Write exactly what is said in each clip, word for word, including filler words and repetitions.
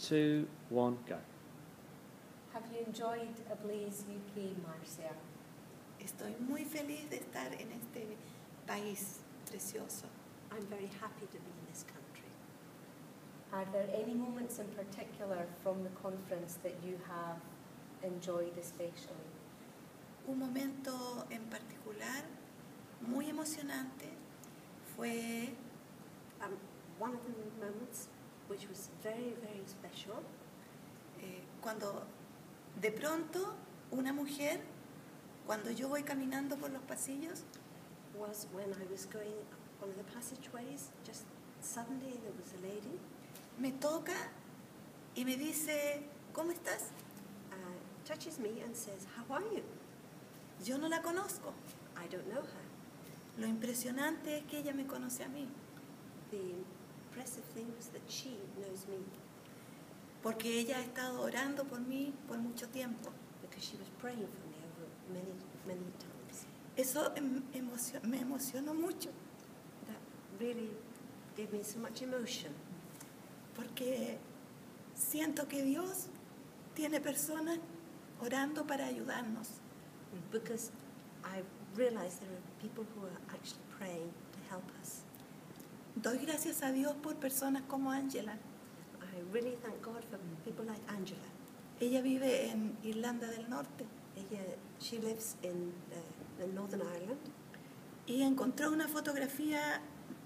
two, one, go. Have you enjoyed Ablaze U K, Marcia? Estoy muy feliz de estar en este país precioso. I'm very happy to be in this country. Are there any moments in particular from the conference that you have enjoyed especially? Un momento en particular muy emocionante fue Um, one of the moments which was very, very special eh, cuando de pronto una mujer, cuando yo voy caminando por los pasillos, was when I was going on the passageways, just suddenly there was a lady, me toca y me dice, ¿cómo estás? uh, touches me and says, "How are you?" Yo no la conozco. I don't know her. Lo impresionante es que ella me conoce a mí, The impressive thing was that she knows me porque ella ha estado orando por mí por mucho tiempo. because she was praying for me over many, many times. Eso em- emocio- me emocionó mucho, That really gave me so much emotion porque siento que Dios tiene personas orando para ayudarnos. because I realized there are people who are actually praying to help us. Doy gracias a Dios por personas como Ángela. I really thank God for people like Angela. Ella vive en Irlanda del Norte Ella, she lives in, uh, in Northern Ireland, y encontró una fotografía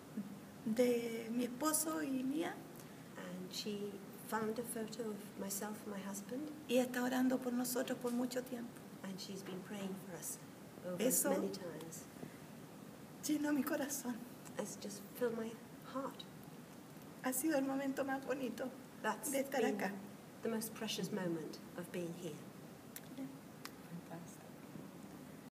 de mi esposo y mía and she found a photo of myself and my husband, y está orando por nosotros por mucho tiempo. and she's been praying for us over Eso- many times. Llenó mi corazón. It's just filled my heart. Ha sido el momento más bonito That's de estar been acá. the most precious moment of being here.